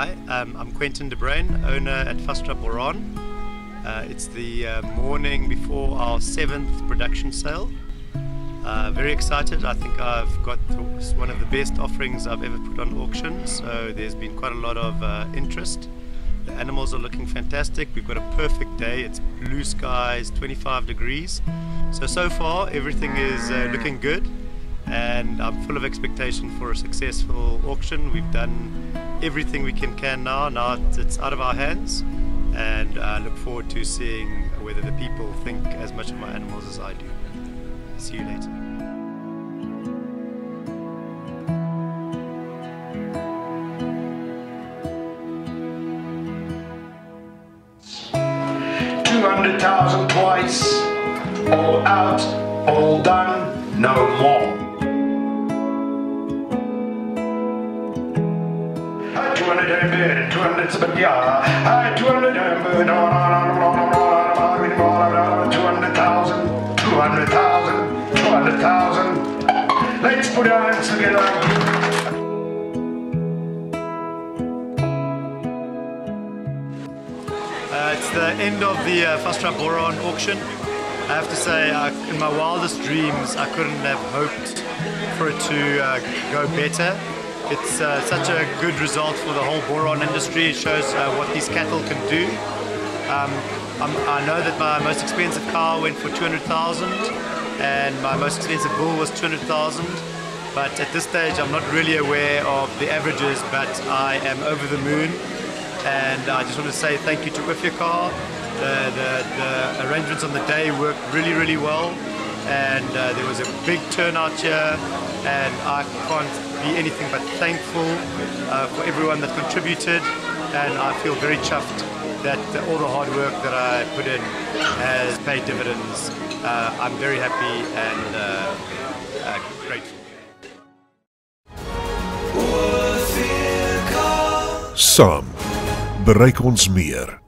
Hi, I'm Quentin de Bruyn, owner at Vastra Boron. It's the morning before our 7th production sale. Very excited. I think I've got one of the best offerings I've ever put on auction, so there's been quite a lot of interest. The animals are looking fantastic. We've got a perfect day. It's blue skies, 25 degrees. So far everything is looking good, and I'm full of expectation for a successful auction. We've done everything we can now. Now it's out of our hands, and I look forward to seeing whether the people think as much of my animals as I do. See you later. $200,000 twice, all out, all done, no more. 200 200 200,000. Let's put our hands together. It's the end of the Vastra Boron auction. I have to say, in my wildest dreams, I couldn't have hoped for it to go better. It's such a good result for the whole boron industry. It shows what these cattle can do. I know that my most expensive cow went for 200,000 and my most expensive bull was 200,000. But at this stage, I'm not really aware of the averages, but I am over the moon. And I just want to say thank you to Ifyakar. The arrangements on the day worked really well, and there was a big turnout here, and I can't be anything but thankful for everyone that contributed, and I feel very chuffed that all the hard work that I put in has paid dividends. I'm very happy and grateful. Saam bereik ons meer.